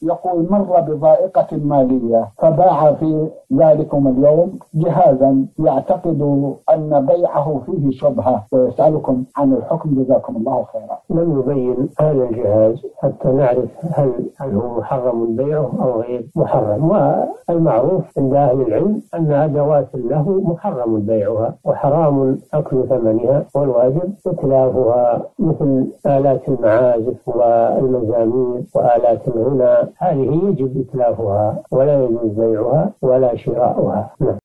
يقول مر بضائقة مالية فباع في ذلكم اليوم جهازا يعتقد أن بيعه فيه شبهة، ويسألكم عن الحكم جزاكم الله خيرا. لم يبين هذا الجهاز حتى نعرف هل هو محرم بيعه أو غير محرم، والمعروف عند أهل العلم أن أدوات له محرم بيعها وحرام أكل ثمنها، والواجب إتلافها، مثل آلات المعازف والمزامير وآلات الغناء، هذه يجب إتلافها ولا يجوز بيعها ولا شراؤها.